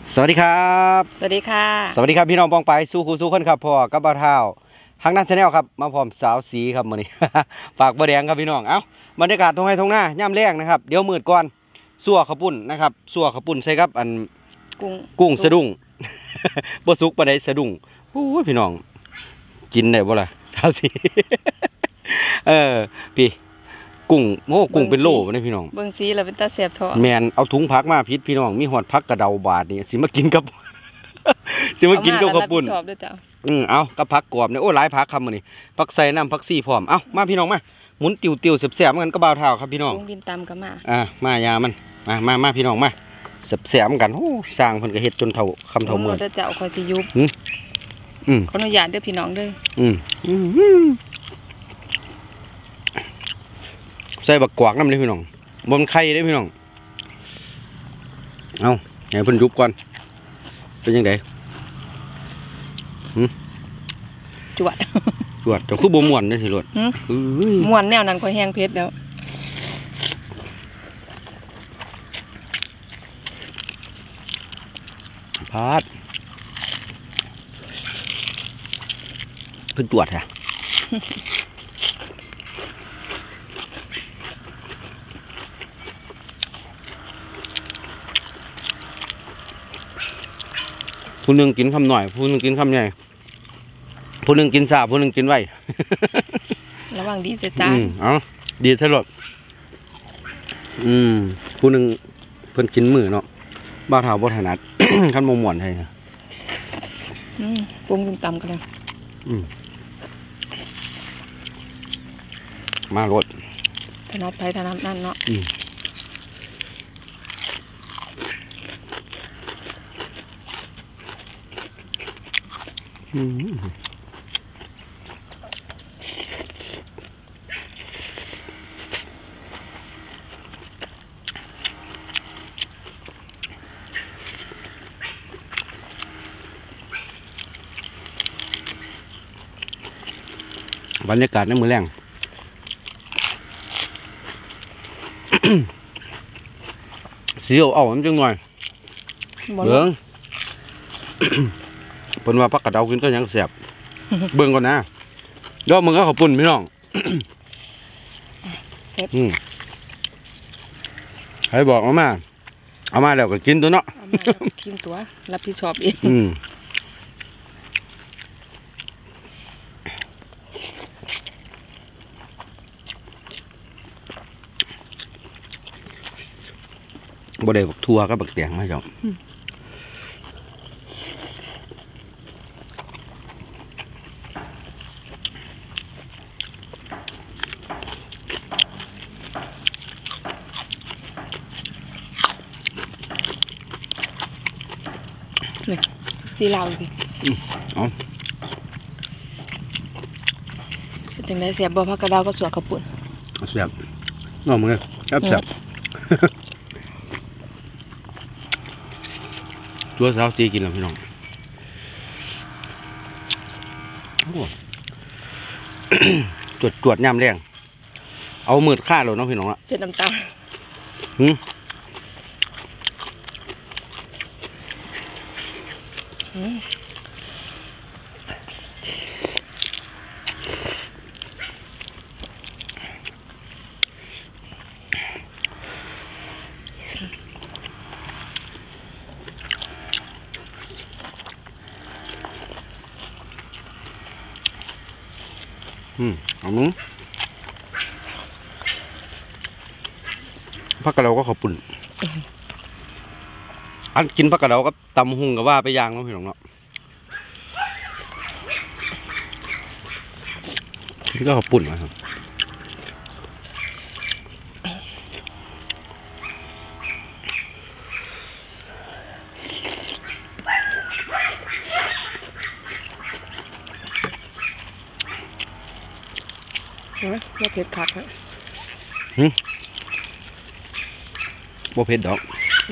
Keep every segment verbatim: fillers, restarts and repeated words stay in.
สวัสดีครับสวัสดีค่ะสวัสดีครับพี่น้องปองไปสู้คู่สู้คนครับพ่อกับบ่าวเท้าฮักนัทชาแนลครับมาพร้อมสาวสีครับมื้อนี้ ปากบ่แดงครับพี่น้องเอ้าบรรยากาศตรงไห้ตรงหน้าย่ำแรงนะครับเดี๋ยวมืดก่อนสั่วข้าวปุ้นนะครับสั่วข้าวปุ้นใส่ครับอันกุ้งกุ้งสะดุ้ง บ่สุกปานใดสะดุ้งโอ้ยพี่น้องกินได้บ่ล่ะสาวสี เออพี่กุ้งโอ้กุ้งเป็นโลนี่พี่น้องเบิ่งสีแล้วเป็นตาแสบท้องแมนเอาถุงผักมาพิษพี่น้องมีหอดผักกระเดาบาดนี่สิมากินกับ สิมากินกับข้าวปุ้นชอบด้วยจ้ะอืมเอากับผักกรอบเนี่ยโอ้หลายผักคำมื้อนี้ผักใส่น้ำผักซี่พร้อมเอามาพี่น้องมาหมุนติวติวแสบๆกันก็บ่าวเท้าครับพี่น้องบินตามกันมาอ่ามายามันมามามาพี่น้องมาแสบๆกันโอ้สร้างเพิ่นก็เฮ็ดจนเท่าคำเท่าเมืองจะจะเอาคอยสิยุบอืมอืมขออนุญาตเด้อพี่น้องเด้ออืมใส่บักกวากน้ำเลยพี่น้องบนไข่ได้พี่น้องเอาให้เพิ่นยุบก่อนเป็นยังไงจวดจวดแต่คือบ่ม่วนได้สิรถม่วนแนวนั้นค่อยแห้งเพชรแล้วพาดเพิ่นจวดฮะผู้หนึ่งกินคำหน่อยผู้หนึ่งกินคำใหญ่ผู้หนึ่งกินสาผู้หนึ่งกินไวระวังดีเสียตาเอาดีเท่าไหร่อืมผู้หนึ่งเพิ่นกินมือเนาะบ้าเท้าบ่ถนัด ขั้นโมหมวนให้อืมปรุงตำกันเลยอืมมารสถนัดไปถนัดนั่นเนาะบรรยากาศในมือแรงเสียวเอามันจังหน่อยเบิ้งเพิ่นว่าพักกระเดากินก็ยังแสบเบิ้งก่อนนะย่อมึงก็ขอบปุ่นพี่น้องอืมให้บอกเอามาเอามาแล้วก็กินตัวเนาะกินตัวรับผิดชอบเองบ่ได้บักทั่วกับบักแตงมาจ้ะนี่สีลาวอีกอ๋อเป็นจังได๋แซ่บบ่ผักกระดาวกับสวกข้าวปุ้นแซ่บน้องมึงเลยแซ่บแซ่บตัวสาวตีกินแล้วพี่น้องจวดจวดย่ำแรงเอามือฆ่าเลยน้องพี่น้องละเส้นน้ำตาลหืมอืมเอามึงผักกระเดาก็ขอบปุ่นอันกินผักกระเดาก็ตำหุงกับว่าไปย่างเนาะพี่น้องเนาะนี่ก็ขอบปุ่นนะครับบ่เผ็ดคักฮะหืมบ่เผ็ดดอก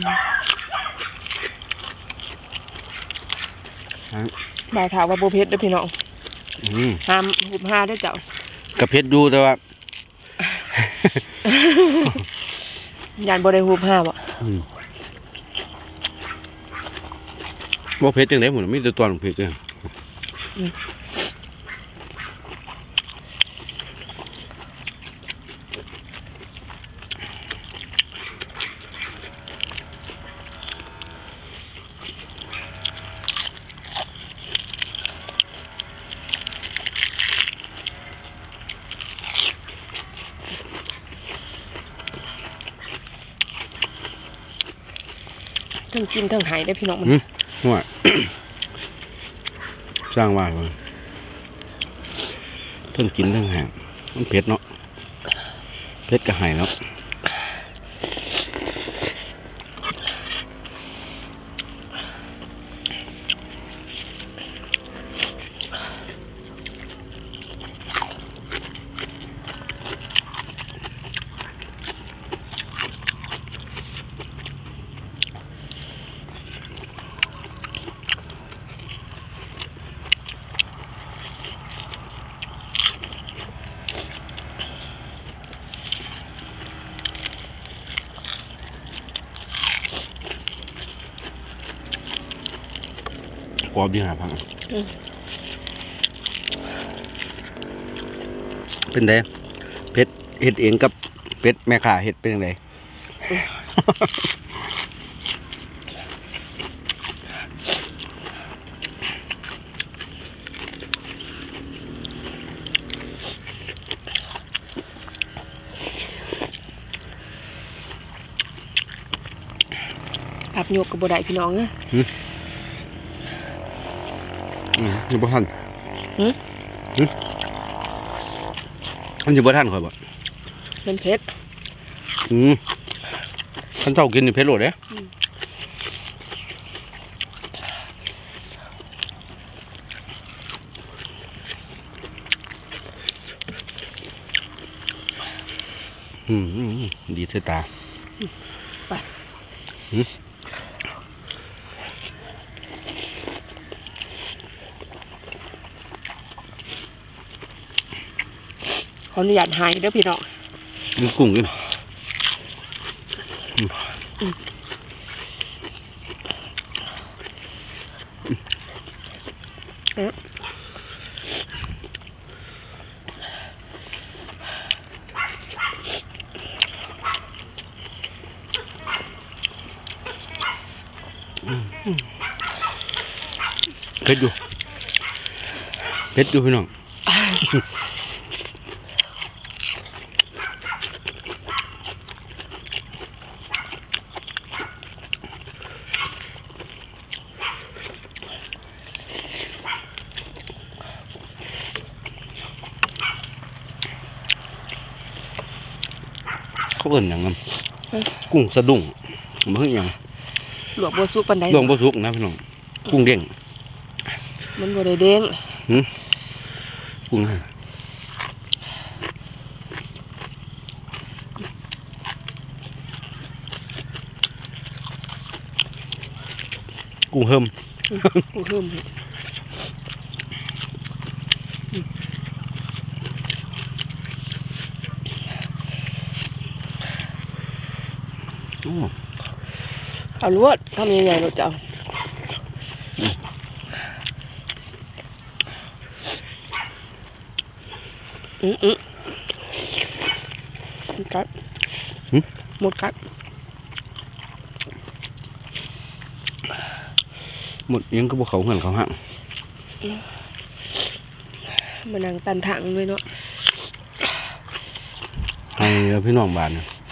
บ่าวถามว่าบ่เผ็ดเด้อพี่น้องห้ามหุบห้าด้วยเจ้ากับเผ็ดดูแต่ว่ายานบ่ได้หูบห้าบ่บ่เผ็ดจังได๋หมื้อมีแต่ตอนเผ็ดเด้อทั้งกินทั้งหายได้พี่น้องมันว่า สร้างว่าเลยทั้งกินทั้งหางมันเผ็ดเนาะเผ็ดก็หายเนาะกรอบดีหาพังเป็นไงเผ็ดเห็ดเองกับเป็ดแม่ข่าเห็ดเป็นยังไงผักโยกกับบัวได้พี่น้องเนี่ยอืมอยู่บ่ทันหืมหืมมันอยู่บ่ทันข่อยบ่เป็นเผ็ดอืมท่านเจ้ากินนี่เผ็ดโลดเด้อืมอืมดีเสียตาไปอืมขออนุญาตหายเด้อพี่น้องมีกุ้งด้วยเผ็ดอยู่เผ็ดอยู่พี่น้องเขาเอิ้นอย่างนั้นกุ้งสะดุ้งมันคืออย่างหลวงบัวสุกปันไดหลวงบัวสุกนะพี่น้องกุ้งเด้งมันบัวได้เด้งกุ้งกุ้งเฮิมกุ้งเฮิมเอาลวดทำยังไงเราจะเอาอืมอืมกัดหมดกัดหมดยังก็บอกเขาเหินเขาห่างมานั่งตันถังเลยเนาะให้พี่น้องบ้าน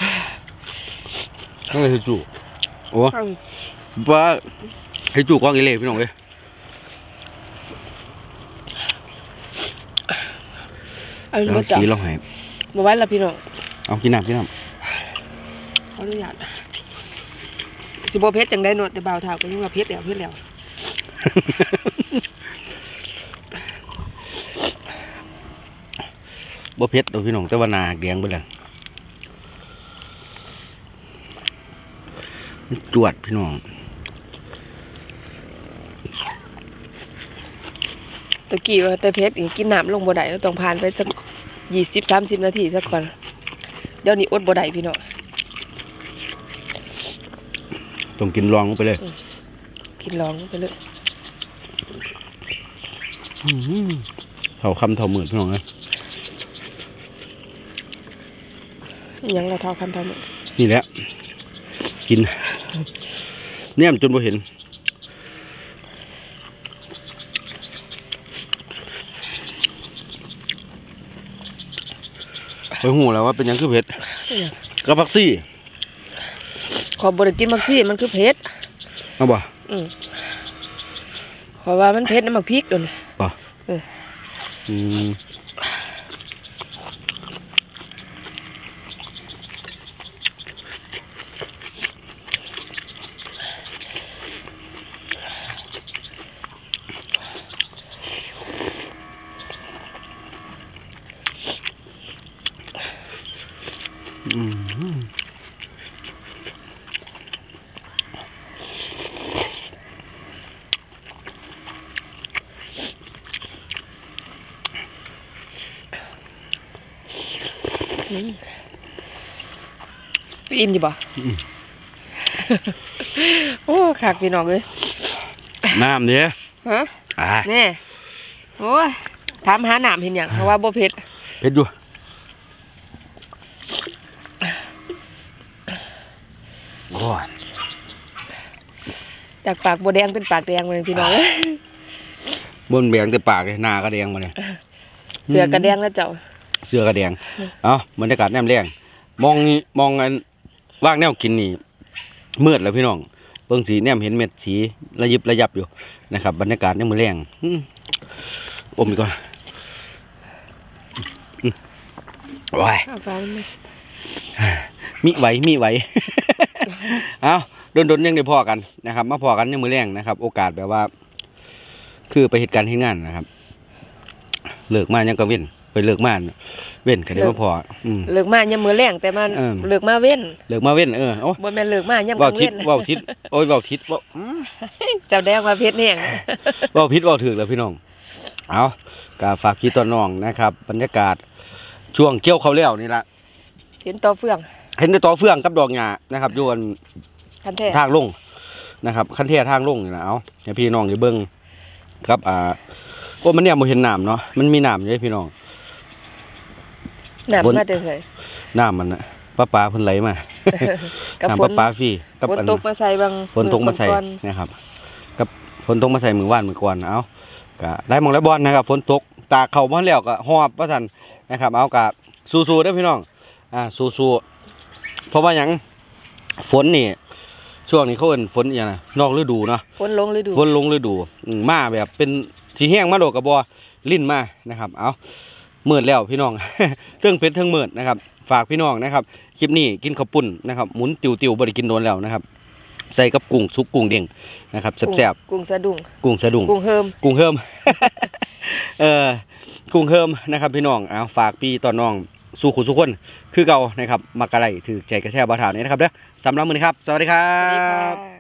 นั่นเลยจู่โอ้ว่าให้จู่กว้างอีเล่พี่น้องเลยเอาสีเราให้มาไว้ละพี่น้องเอากินน้ำกินน้ำขออนุญาตสิบเพชรจังได้เนาะแต่บ่าวถาวก็ยังว่าเพชรแล้วเพชรแล้วบ่เพชรตัวพี่น้องแต่ว่านาแดงไปเลยจวดพี่น้องตะกี้ว่าแต่เพชรกินน้ำลงบ่ได้แล้วต้องผ่านไปสักยี่สิบสามสิบนาทีสักก่อนเดี๋ยวนี้อดบ่ได้พี่น้องต้องกินรองไปเลยกินลองไปเลยเท่าคำเท่าหมื่นพี่น้องเลยยังเราเท่าคันเท่านี้นี่แหละกินเนี่ยจนบ่เห็นไปหูแล้วว่าเป็นยังคือเผ็ดกระพักซี่ขอบริกินมักซี่มันคือเผ็ดเอาบ่อืมขอว่ามันเผ็ดน้ำมักพริกโดนบ่เอออืมอืมอิ่มอยู่บ่โอ้ขากพี่น้องเลยน้ำเนี่ยฮะอ่าแน่โอ้ยถามหาหนามเห็นอย่างเพราะว่าบ่เผ็ดเผ็ดอยู่โอ้ยจากปากบัวแดงเป็นปากแดงเลยพี่น้องบนแบงแต่ปากเลยหน้ากระแดงมาเนี่ยเสือกระแดงแล้วเจ้าเสื้อกระแดงเอ้าบรรยากาศแนมแรงมองนี่มองอันว่างแนวกินนี่มืดแล้วพี่น้องเบิ่งสีแนมเห็นเม็ดสีระยิบระยับอยู่นะครับบรรยากาศแนมมือแรงอืมอมอีกก่อนอืมว้ายเอาฟังไหมมีไหวมีไหว เอ้าโดนๆยังได้พอกันนะครับมาพอกันยังมือแรงนะครับ โอกาสแบบว่า คือไปเหตุการณ์ที่งานนะครับเลิกมายังก็เว้นไปเลิกมาเว้นก็ได้มาพออืมเลิกมายังมือแรงแต่มันเออเลิกมาเว้นเลิกมาเว้นเออโอ้บ่แม่นเลิกมายังกเว้าลางทิเว้ศนเว้าทิศโอ้ยเว้าทิศเว้าอืมเจ้าแดงมาเพชรแห้งเว้าพิษเว้าถึกแล้วพี่น้องเอาก็ฝากพี่ต้นน้องนะครับ บรรยากาศช่วงเกี่ยวเขาวแล้วนี่ละเห็นต่อเฟืองเห็นในต่อเฟืองกับดอกหญ้านะครับอยู่อันคันแท้ทางลงนะครับคันเทียทางลงนี่นะเอาให้พี่น้องได้เบิ่งครับอ่าโอ้มันเนี่ยบ่เห็นน้ำเนาะมันมีน้ำอยู่เด้พี่น้องหนามบนมาแต่ไสน้ำมันน่ะปลาปลาเพิ่นไหลมากับน้ำฝปลาน ปลาฟรีกับฝนอันตกมาใส่บางฝนตกมาใส่ก่อนนะครับกับฝนตกมาใส่มือว่านมือก่อนเอาก็ได้มองแล้วบอลนะครับฝนตกตากเข่ามาแล้วก็หอบว่าซั่นนะครับเอากะสู้ๆเด้อพี่น้องอ่าสู้ๆเพราะว่าหยังฝนนี่ช่วงนี้เขาเอิ้นฝนอหยังน่ะนอกฤดูเนาะฝนลงฤดูฝนลงฤดูอืมมาแบบเป็นที่แห้งมาโดดกระบอลิ้นมานะครับเอามืดแล้วพี่น้อง เรื่องเป็นเรื่องมืดนะครับฝากพี่น้องนะครับคลิปนี้กินข้าวปุ้นนะครับหมุนติวติวๆบริกินโดนแล้วนะครับใส่กับกุ้งซุปกุ้งเด้งนะครับแซ่บกุ้งสะดุ้งๆกุ้งสะดุ้งกุ้งเฮิมกุ้งเฮิม เออกุ้งเฮิมนะครับพี่น้องเอาฝากพี่ตอนน้องสู้ขุนสู้คนคือเก่านะครับมักกะไรถือใจกระแช่บาถาวนี้นะครับเด้อสำหรับมื้อนี้ครับสวัสดีครัสวัสดีบค่ะ